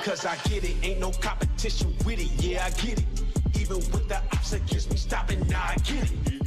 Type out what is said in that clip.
Cause I get it, ain't no competition with it, yeah I get it. Even with the ops against me stopping, now I get it.